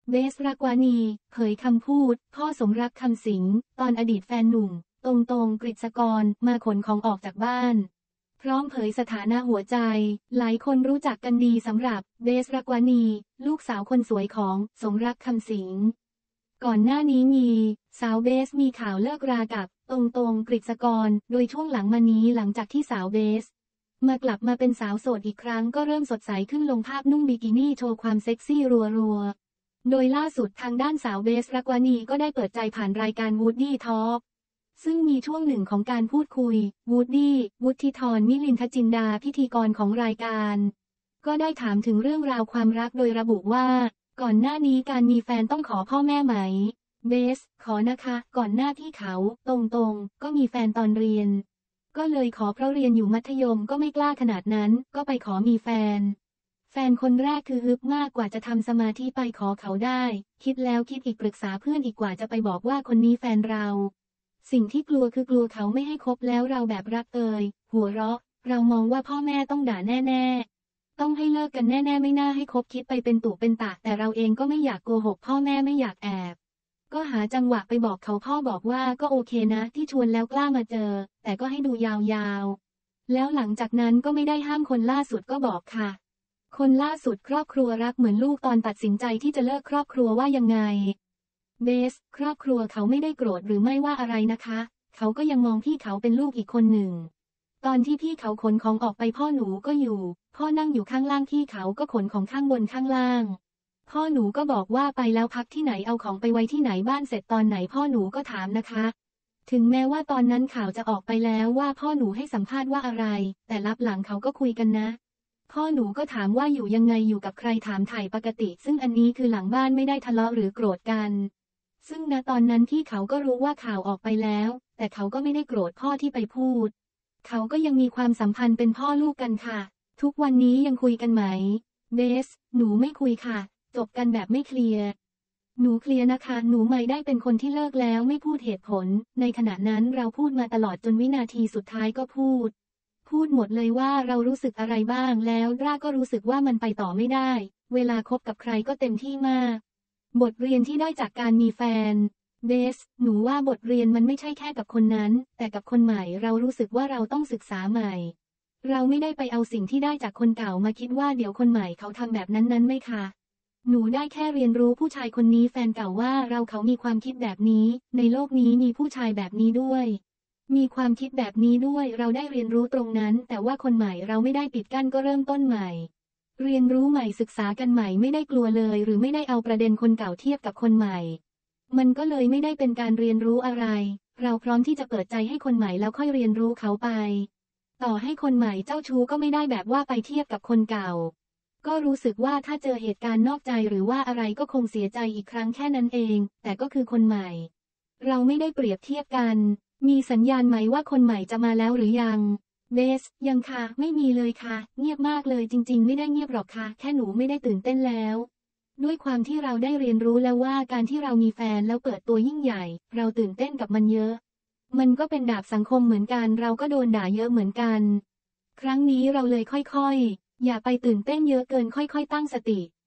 เบสรักวานีเผยคำพูดพ่อสมรักคำสิงตอนอดีตแฟนหนุ่มตรงกฤษกรมาขนของออกจากบ้านพร้อมเผยสถานะหัวใจหลายคนรู้จักกันดีสำหรับเบสรักวานีลูกสาวคนสวยของสมรักคำสิงก่อนหน้านี้มีสาวเบสมีข่าวเลิกรากับตรงกฤษกรโดยช่วงหลังมานี้หลังจากที่สาวเบสกลับมาเป็นสาวโสดอีกครั้งก็เริ่มสดใสขึ้นลงภาพนุ่งบิกินี่โชว์ความเซ็กซี่รัวโดยล่าสุดทางด้านสาวเบสรักวานีก็ได้เปิดใจผ่านรายการ Woody Talk ซึ่งมีช่วงหนึ่งของการพูดคุย Woody วุฒิธรมิลินทจินดาพิธีกรของรายการก็ได้ถามถึงเรื่องราวความรักโดยระบุว่าก่อนหน้านี้การมีแฟนต้องขอพ่อแม่ไหมเบสขอนะคะก่อนหน้าที่เขาตรงก็มีแฟนตอนเรียนก็เลยขอเพราะเรียนอยู่มัธยมก็ไม่กล้าขนาดนั้นก็ไปขอมีแฟนคนแรกคือฮึบมากกว่าจะทำสมาธิไปขอเขาได้คิดแล้วคิดอีกปรึกษาเพื่อนอีกกว่าจะไปบอกว่าคนนี้แฟนเราสิ่งที่กลัวคือกลัวเขาไม่ให้คบแล้วเราแบบรักหัวเราะเรามองว่าพ่อแม่ต้องด่าแน่ๆต้องให้เลิกกันแน่ๆไม่น่าให้คบคิดไปเป็นตุเป็นตะแต่เราเองก็ไม่อยากโกหกพ่อแม่ไม่อยากแอบก็หาจังหวะไปบอกเขาพ่อบอกว่าก็โอเคนะที่ชวนแล้วกล้ามาเจอแต่ก็ให้ดูยาวๆแล้วหลังจากนั้นก็ไม่ได้ห้ามคนล่าสุดก็บอกค่ะคนล่าสุดครอบครัวรักเหมือนลูกตอนตัดสินใจที่จะเลิกครอบครัวว่ายังไงเบสครอบครัวเขาไม่ได้โกรธหรือไม่ว่าอะไรนะคะเขาก็ยังมองพี่เขาเป็นลูกอีกคนหนึ่งตอนที่พี่เขาขนของออกไปพ่อหนูก็อยู่พ่อนั่งอยู่ข้างล่างพี่เขาก็ขนของข้างบนข้างล่างพ่อหนูก็บอกว่าไปแล้วพักที่ไหนเอาของไปไว้ที่ไหนบ้านเสร็จตอนไหนพ่อหนูก็ถามนะคะถึงแม้ว่าตอนนั้นข่าวจะออกไปแล้วว่าพ่อหนูให้สัมภาษณ์ว่าอะไรแต่ลับหลังเขาก็คุยกันนะพ่อหนูก็ถามว่าอยู่ยังไงอยู่กับใครถามถ่ายปกติซึ่งอันนี้คือหลังบ้านไม่ได้ทะเลาะหรือโกรธกันซึ่งณตอนนั้นพี่เขาก็รู้ว่าข่าวออกไปแล้วแต่เขาก็ไม่ได้โกรธพ่อที่ไปพูดเขาก็ยังมีความสัมพันธ์เป็นพ่อลูกกันค่ะทุกวันนี้ยังคุยกันไหมเบสหนูไม่คุยค่ะจบกันแบบไม่เคลียร์หนูเคลียร์นะคะหนูไม่ได้เป็นคนที่เลิกแล้วไม่พูดเหตุผลในขณะนั้นเราพูดมาตลอดจนวินาทีสุดท้ายก็พูดหมดเลยว่าเรารู้สึกอะไรบ้างแล้วร่าก็รู้สึกว่ามันไปต่อไม่ได้เวลาคบกับใครก็เต็มที่มากบทเรียนที่ได้จากการมีแฟนเบสหนูว่าบทเรียนมันไม่ใช่แค่กับคนนั้นแต่กับคนใหม่เรารู้สึกว่าเราต้องศึกษาใหม่เราไม่ได้ไปเอาสิ่งที่ได้จากคนเก่ามาคิดว่าเดี๋ยวคนใหม่เขาทำแบบนั้นไม่ค่ะหนูได้แค่เรียนรู้ผู้ชายคนนี้แฟนเก่าว่าเขามีความคิดแบบนี้ในโลกนี้มีผู้ชายแบบนี้ด้วยมีความคิดแบบนี้ด้วยเราได้เรียนรู้ตรงนั้นแต่ว่าคนใหม่เราไม่ได้ปิดกั้นก็เริ่มต้นใหม่เรียนรู้ใหม่ศึกษากันใหม่ไม่ได้กลัวเลยหรือไม่ได้เอาประเด็นคนเก่าเทียบกับคนใหม่มันก็เลยไม่ได้เป็นการเรียนรู้อะไรเราพร้อมที่จะเปิดใจให้คนใหม่แล้วค่อยเรียนรู้เขาไปต่อให้คนใหม่เจ้าชู้ก็ไม่ได้แบบว่าไปเทียบกับคนเก่าก็รู้สึกว่าถ้าเจอเหตุการณ์นอกใจหรือว่าอะไรก็คงเสียใจอีกครั้งแค่นั้นเองแต่ก็คือคนใหม่เราไม่ได้เปรียบเทียบกันมีสัญญาณไหมว่าคนใหม่จะมาแล้วหรือยังเบสยังค่ะไม่มีเลยค่ะเงียบมากเลยจริงๆไม่ได้เงียบหรอกค่ะแค่หนูไม่ได้ตื่นเต้นแล้วด้วยความที่เราได้เรียนรู้แล้วว่าการที่เรามีแฟนแล้วเปิดตัวยิ่งใหญ่เราตื่นเต้นกับมันเยอะมันก็เป็นดาบสังคมเหมือนกันเราก็โดนด่าเยอะเหมือนกันครั้งนี้เราเลยค่อยๆอย่าไปตื่นเต้นเยอะเกินค่อยๆตั้งสติ